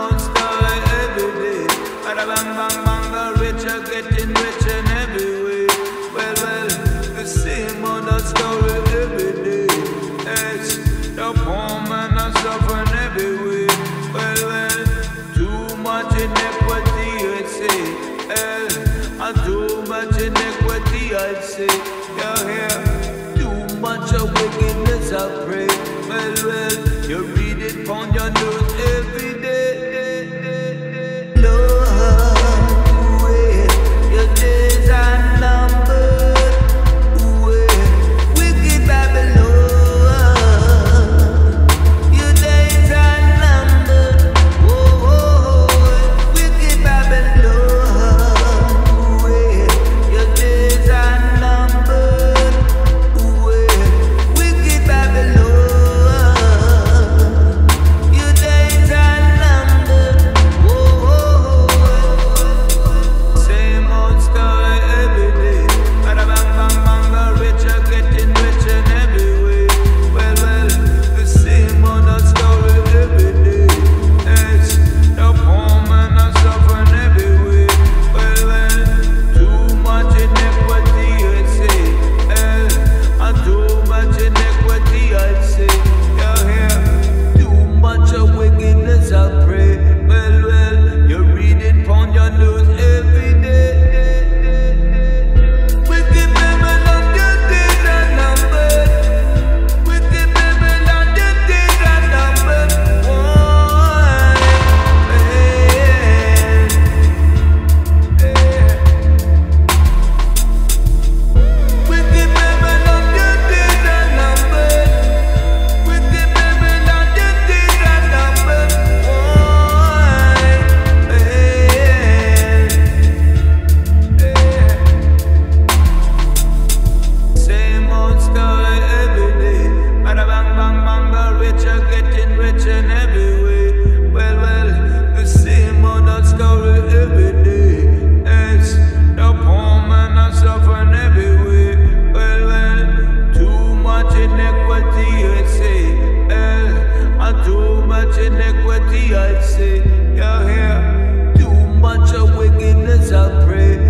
old story every day. Bada bang bang bang, the rich are getting rich in every way. Well, the same old story every day. It's the poor man are suffering every way. Well, too much inequity, I'd say. Too much iniquity, I'd say. Yeah. Too much of wickedness, I pray. Well, you read it on your news every day. No way, your days are numbered. Wicked Babylon, your days are numbered. Wicked Babylon, your days are numbered. Wicked Babylon, your days are numbered. Same old story every day. Bada bang bang bang, the rich are getting rich in every way. Well, the same old story every day. It's the poor man are suffering every way. Well, too much iniquity, I'd say. Too much iniquity, I'd say. Yeah. Too much of wickedness, I pray. Well, you read it on your news every day. Wicked Babylon, your days are numbered. Wicked Babylon, your days are numbered. Wicked Babylon, your days are numbered. Wicked Babylon, your days are numbered. Same old story every day. Bada bang bang bang, the rich are getting rich in every way. Well, the same old story every day. It's the poor man are suffering every way. Well, too much iniquity, I'd say. Too much iniquity, I'd say. Yeah. Too much of wickedness, I pray.